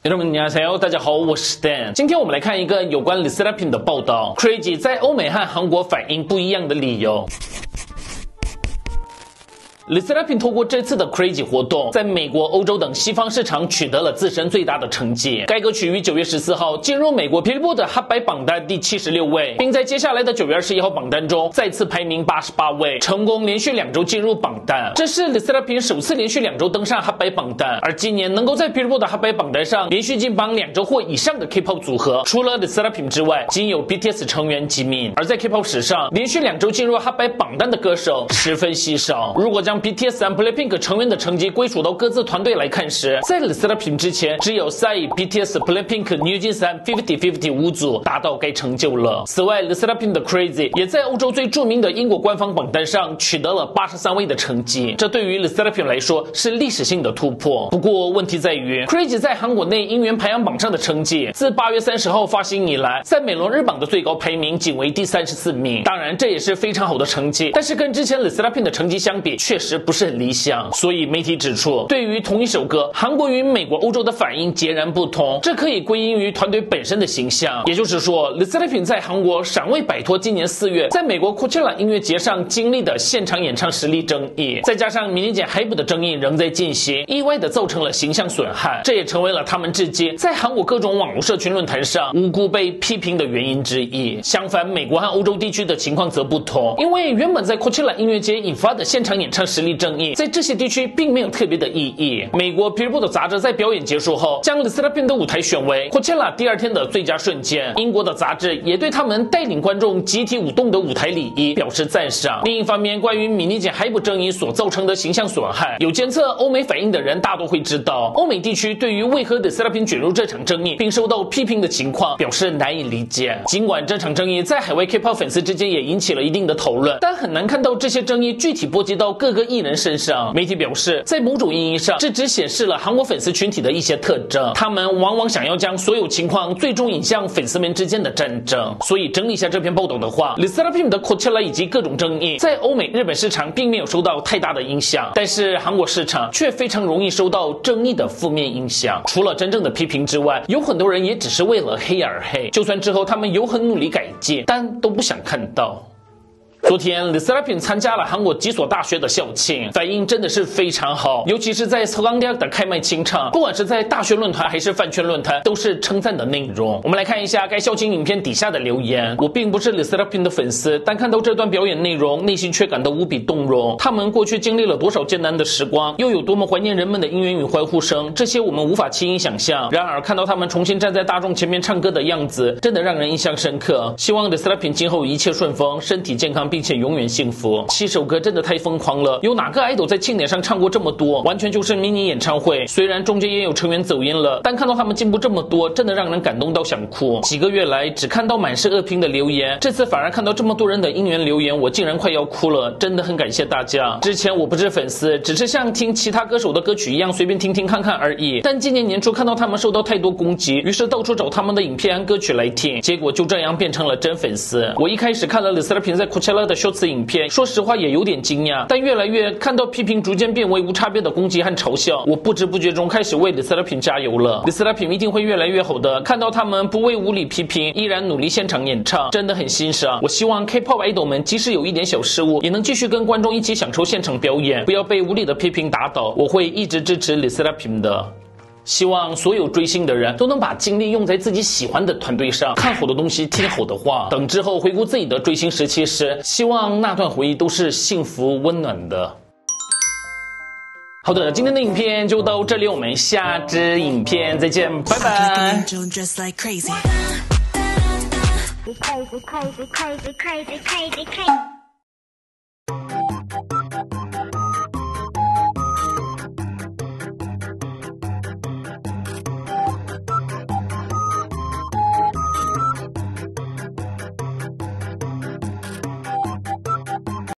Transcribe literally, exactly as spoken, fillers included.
朋友们，你好，大家好，我是 Dan。今天我们来看一个有关 LE SSERAFIM 的报道 ，Crazy 在欧美和韩国反应不一样的理由。LE SSERAFIM 透过这次的 Crazy 活动，在美国、欧洲等西方市场取得了自身最大的成绩。该歌曲于九月十四号进入美国 Billboard Hot 百榜单第七十六位，并在接下来的九月二十一号榜单中再次排名八十八位，成功连续两周进入榜单。这是 LE SSERAFIM 首次连续两周登上 Hot 百榜单，而今年能够在 Billboard Hot 百榜单上连续进榜两周或以上的 K-pop 组合，除了 LE SSERAFIM 之外，仅有 B T S 成员吉敏。而在 K-pop 史上，连续两周进入 Hot 百榜单的歌手十分稀少。如果将 B T S 和 Blackpink 成员的成绩归属到各自团队来看时，在 LE SSERAFIM 之前，只有 S A I、B T S、Blackpink、NewJeans、fifty fifty 五组达到该成就了。此外 ，LE SSERAFIM 的 Crazy 也在欧洲最著名的英国官方榜单上取得了八十三位的成绩，这对于 LE SSERAFIM 来说是历史性的突破。不过问题在于 ，Crazy 在韩国内音源排行榜上的成绩，自八月三十号发行以来，在美罗日榜的最高排名仅为第三十四名。当然，这也是非常好的成绩，但是跟之前 LE SSERAFIM 的成绩相比，确实不是很理想。所以媒体指出，对于同一首歌，韩国与美国、欧洲的反应截然不同，这可以归因于团队本身的形象。也就是说 ，LE SSERAFIM 在韩国尚未摆脱今年四月在美国 Coachella 音乐节上经历的现场演唱实力争议，再加上明年间hype的争议仍在进行，意外的造成了形象损害，这也成为了他们至今在韩国各种网络社群论坛上无辜被批评的原因之一。相反，美国和欧洲地区的情况则不同，因为原本在 Coachella 音乐节引发的现场演唱实力争议，在这些地区并没有特别的意义。美国 Billboard 杂志在表演结束后，将 LE SSERAFIM 的舞台选为 Coachella 第二天的最佳瞬间。英国的杂志也对他们带领观众集体舞动的舞台礼仪表示赞赏。另一方面，关于迷你姐hype争议所造成的形象损害，有监测欧美反应的人大多会知道，欧美地区对于为何 LE SSERAFIM 卷入这场争议并受到批评的情况表示难以理解。尽管这场争议在海外 K-pop 粉丝之间也引起了一定的讨论，但很难看到这些争议具体波及到各个艺人身上。媒体表示，在某种意义上，这只显示了韩国粉丝群体的一些特征，他们往往想要将所有情况最终引向粉丝们之间的战争。所以整理一下这篇报道的话 ，LE SSERAFIM 的 Coachella 以及各种争议，在欧美、日本市场并没有受到太大的影响，但是韩国市场却非常容易受到争议的负面影响。除了真正的批评之外，有很多人也只是为了黑而黑，就算之后他们有很努力改进，但都不想看到。昨天 LE SSERAFIM 参加了韩国几所大学的校庆，反应真的是非常好，尤其是在서강대학的开麦清唱，不管是在大学论坛还是饭圈论坛，都是称赞的内容。我们来看一下该校庆影片底下的留言。我并不是 LE SSERAFIM 的粉丝，但看到这段表演内容，内心却感到无比动容。他们过去经历了多少艰难的时光，又有多么怀念人们的应援与欢呼声，这些我们无法轻易想象。然而看到他们重新站在大众前面唱歌的样子，真的让人印象深刻。希望 LE SSERAFIM 今后一切顺风，身体健康，并且永远幸福。七首歌真的太疯狂了，有哪个idol在庆典上唱过这么多？完全就是迷你演唱会。虽然中间也有成员走音了，但看到他们进步这么多，真的让人感动到想哭。几个月来只看到满是恶评的留言，这次反而看到这么多人的应援留言，我竟然快要哭了。真的很感谢大家。之前我不是粉丝，只是像听其他歌手的歌曲一样随便听听看看而已。但今年年初看到他们受到太多攻击，于是到处找他们的影片和歌曲来听，结果就这样变成了真粉丝。我一开始看了 LE SSERAFIM 在 Coachella 的 shorts 影片，说实话也有点惊讶，但越来越看到批评逐渐变为无差别的攻击和嘲笑，我不知不觉中开始为 LE SSERAFIM 加油了。LE SSERAFIM 一定会越来越好的，看到他们不畏无理批评，依然努力现场演唱，真的很欣赏。我希望 K-pop idol 们即使有一点小失误，也能继续跟观众一起享受现场表演，不要被无理的批评打倒。我会一直支持 LE SSERAFIM 的。希望所有追星的人都能把精力用在自己喜欢的团队上，看好的东西，听好的话。等之后回顾自己的追星时期时，希望那段回忆都是幸福温暖的。好的，今天的影片就到这里，我们下支影片再见，拜拜。 Crazy, crazy, crazy, crazy, crazy, crazy.